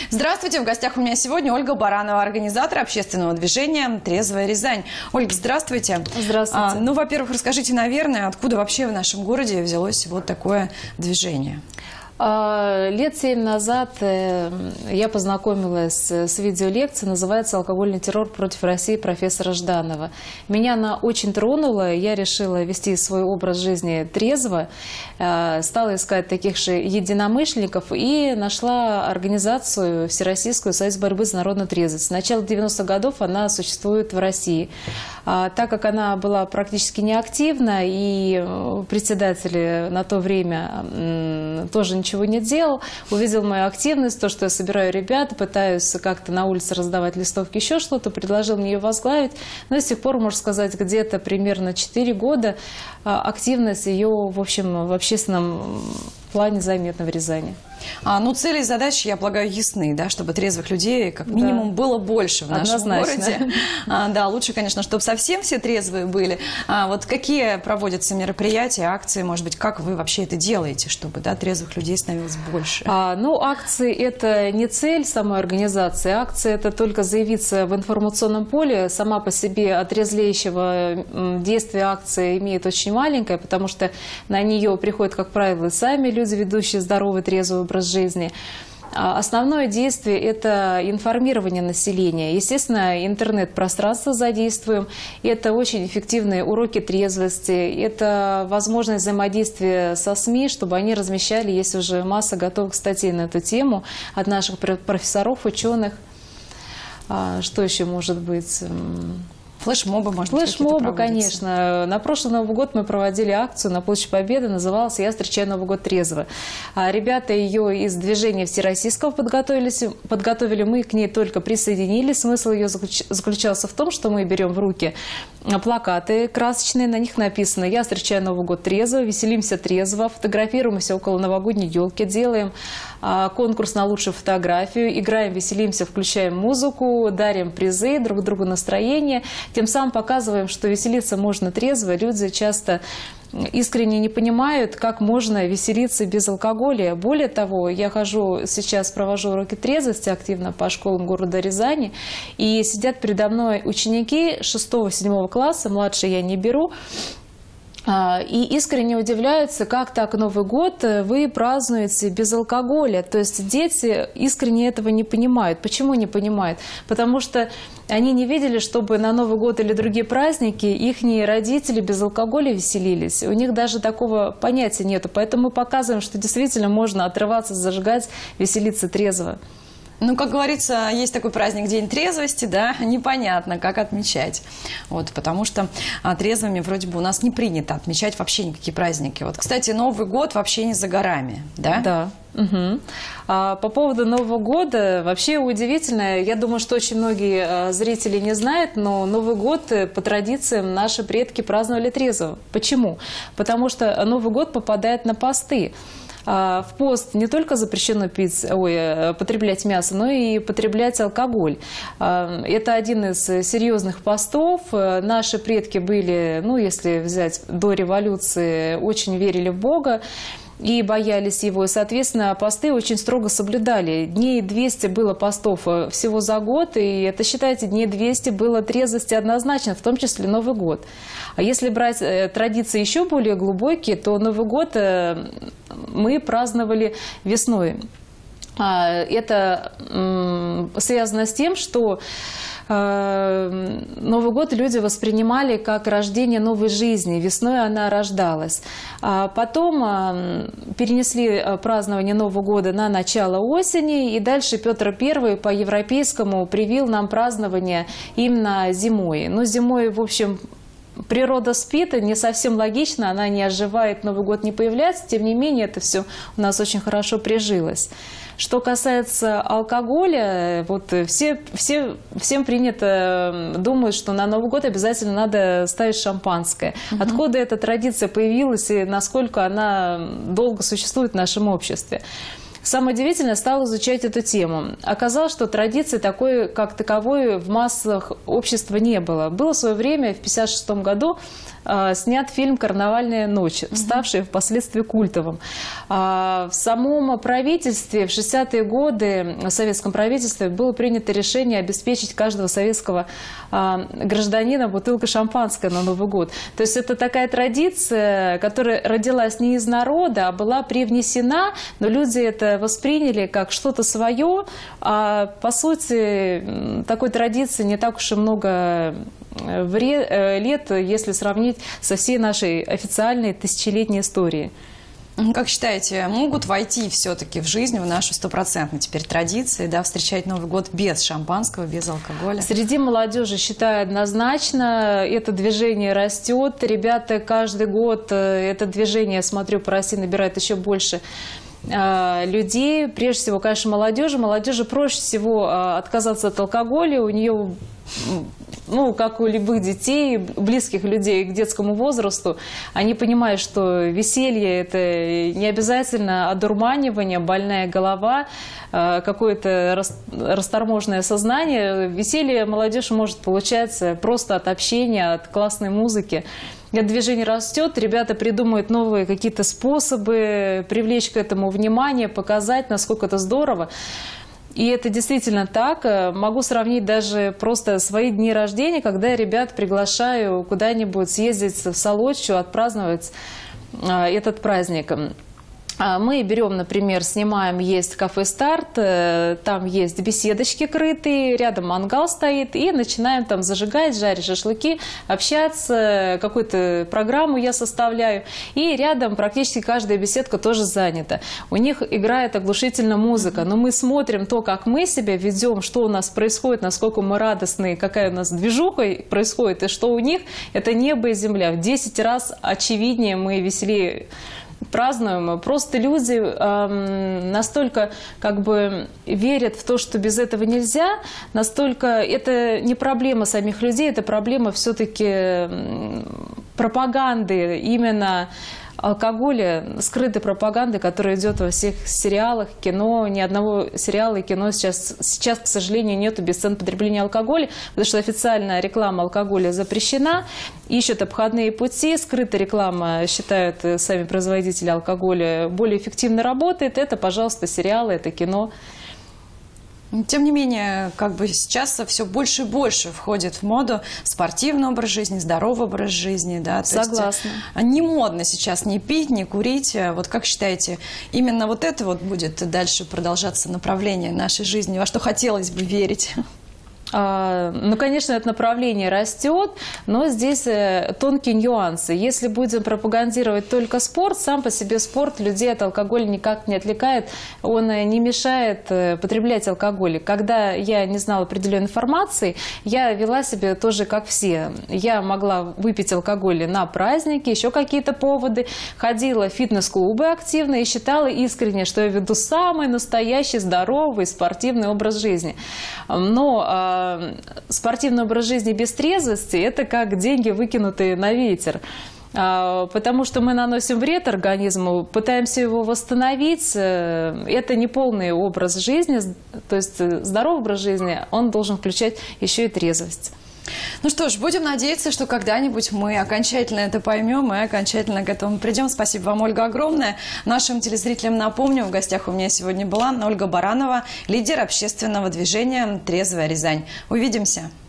Здравствуйте, в гостях у меня сегодня Ольга Баранова, организатор общественного движения «Трезвая Рязань». Ольга, здравствуйте. Здравствуйте. Ну, во-первых, расскажите, наверное, откуда вообще в нашем городе взялось вот такое движение? Лет 7 назад я познакомилась с видеолекцией, называется «Алкогольный террор против России» профессора Жданова. Меня она очень тронула, я решила вести свой образ жизни трезво, стала искать таких же единомышленников и нашла организацию Всероссийскую союз борьбы за народную трезвость. С начала 90-х годов она существует в России. Так как она была практически неактивна и председатель на то время тоже ничего не делал, увидел мою активность, то, что я собираю ребят, пытаюсь как-то на улице раздавать листовки, еще что-то, предложил мне ее возглавить. Но с тех пор, можно сказать, где-то примерно 4 года активность ее, в общем, в общественном плане заметна в Рязани. Ну, цели и задачи, я полагаю, ясны, да, чтобы трезвых людей как минимум было больше в нашем городе. Да, лучше, конечно, чтобы совсем все трезвые были. Вот какие проводятся мероприятия, акции, может быть, как вы вообще это делаете, чтобы, да, трезвых людей становилось больше? Ну, акции – это не цель самой организации. Акция – это только заявиться в информационном поле. Сама по себе отрезвляющего действия акции имеет очень маленькое, потому что на нее приходят, как правило, сами люди, ведущие здоровый, трезвый образ жизни. Основное действие – это информирование населения. Естественно, интернет-пространство задействуем. Это очень эффективные уроки трезвости. Это возможность взаимодействия со СМИ, чтобы они размещали, есть уже масса готовых статей на эту тему от наших профессоров, ученых. Что еще может быть? Флешмобы, может быть, флешмобы, конечно. На прошлый Новый год мы проводили акцию на Площади Победы, называлась «Я встречаю Новый год трезво». Ребята ее из движения Всероссийского подготовили, мы к ней только присоединились. Смысл ее заключался в том, что мы берем в руки плакаты красочные, на них написано «Я встречаю Новый год трезво», «Веселимся трезво», фотографируемся около новогодней елки, делаем конкурс на лучшую фотографию, играем, веселимся, включаем музыку, дарим призы, друг другу настроение. Тем самым показываем, что веселиться можно трезво. Люди часто искренне не понимают, как можно веселиться без алкоголя. Более того, я сейчас провожу уроки трезвости активно по школам города Рязани, и сидят передо мной ученики 6-7 класса, младшие я не беру, и искренне удивляются, как так Новый год вы празднуете без алкоголя. То есть дети искренне этого не понимают. Почему не понимают? Потому что они не видели, чтобы на Новый год или другие праздники их родители без алкоголя веселились. У них даже такого понятия нету. Поэтому мы показываем, что действительно можно отрываться, зажигать, веселиться трезво. Ну, как говорится, есть такой праздник День трезвости, да, непонятно, как отмечать. Вот, потому что трезвыми вроде бы у нас не принято отмечать вообще никакие праздники. Вот, кстати, Новый год вообще не за горами, да? Да. Угу. По поводу Нового года, вообще удивительно, я думаю, что очень многие зрители не знают, но Новый год по традициям наши предки праздновали трезво. Почему? Потому что Новый год попадает на посты. В пост не только запрещено потреблять мясо, но и потреблять алкоголь. Это один из серьезных постов. Наши предки были, если взять до революции, очень верили в Бога и боялись его. И, соответственно, посты очень строго соблюдали. Дней 200 было постов всего за год, и это, считайте, дней 200 было трезвости однозначно, в том числе Новый год. А если брать традиции еще более глубокие, то Новый год мы праздновали весной. Это связано с тем, что Новый год люди воспринимали как рождение новой жизни. Весной она рождалась. Потом перенесли празднование Нового года на начало осени. И дальше Петр I по-европейскому привил нам празднование именно зимой. Но зимой, в общем, природа спит, не совсем логично, она не оживает, Новый год не появляется. Тем не менее, это все у нас очень хорошо прижилось. Что касается алкоголя, всем принято думать, что на Новый год обязательно надо ставить шампанское. Откуда эта традиция появилась и насколько она долго существует в нашем обществе? Самое удивительное, стал изучать эту тему. Оказалось, что традиции такой, как таковой, в массах общества не было. Было в свое время, в 1956 году, снят фильм «Карнавальная ночь», ставший впоследствии культовым. В самом правительстве в 60-е годы, в советском правительстве, было принято решение обеспечить каждого советского гражданина бутылкой шампанского на Новый год. То есть это такая традиция, которая родилась не из народа, а была привнесена, но люди это восприняли как что-то свое. А по сути, такой традиции не так уж и много лет, если сравнить со всей нашей официальной тысячелетней историей. Как считаете, могут войти все-таки в жизнь, в нашу стопроцентную теперь традиции, да, встречать Новый год без шампанского, без алкоголя? Среди молодежи, считаю, однозначно это движение растет. Ребята каждый год это движение, я смотрю, по России набирает еще больше людей. Прежде всего, конечно, молодежи. Молодежи проще всего отказаться от алкоголя. У нее, ну, как у любых детей, близких людей к детскому возрасту, они понимают, что веселье – это не обязательно одурманивание, больная голова, какое-то расторможенное сознание. Веселье молодежь может получать просто от общения, от классной музыки. Это движение растет, ребята придумывают новые какие-то способы привлечь к этому внимание, показать, насколько это здорово. И это действительно так. Могу сравнить даже просто свои дни рождения, когда я ребят приглашаю куда-нибудь съездить в Солодчу, отпраздновать этот праздник. Мы берем, например, снимаем, есть кафе «Старт», там есть беседочки крытые, рядом мангал стоит, и начинаем там зажигать, жарить шашлыки, общаться, какую-то программу я составляю, и рядом практически каждая беседка тоже занята. У них играет оглушительная музыка, но мы смотрим то, как мы себя ведем, что у нас происходит, насколько мы радостны, какая у нас движуха происходит, и что у них, это небо и земля. В 10 раз очевиднее мы веселее празднуем. Просто люди настолько как бы верят в то, что без этого нельзя, настолько это не проблема самих людей, это проблема все-таки пропаганды, именно алкоголя, скрытой пропаганды, которая идет во всех сериалах, кино. Ни одного сериала и кино сейчас, к сожалению, нету без сцен потребления алкоголя, потому что официальная реклама алкоголя запрещена, ищут обходные пути, скрытая реклама, считают сами производители алкоголя, более эффективно работает. Это, пожалуйста, сериалы, это кино. Тем не менее, как бы сейчас все больше и больше входит в моду спортивный образ жизни, здоровый образ жизни. Да? Согласна. То есть, не модно сейчас ни пить, ни курить. Вот как считаете, именно вот это вот будет дальше продолжаться направление нашей жизни, во что хотелось бы верить? Ну, конечно, это направление растет, но здесь тонкие нюансы. Если будем пропагандировать только спорт, сам по себе спорт людей от алкоголя никак не отвлекает, он не мешает потреблять алкоголь. Когда я не знала определенной информации, я вела себя тоже как все. Я могла выпить алкоголь на праздники, еще какие-то поводы, ходила в фитнес-клубы активно и считала искренне, что я веду самый настоящий здоровый спортивный образ жизни. Но спортивный образ жизни без трезвости – это как деньги, выкинутые на ветер. Потому что мы наносим вред организму, пытаемся его восстановить. Это не полный образ жизни, то есть здоровый образ жизни, он должен включать еще и трезвость. Ну что ж, будем надеяться, что когда-нибудь мы окончательно это поймем и окончательно к этому придем. Спасибо вам, Ольга, огромное. Нашим телезрителям напомню, в гостях у меня сегодня была Ольга Баранова, лидер общественного движения «Трезвая Рязань». Увидимся.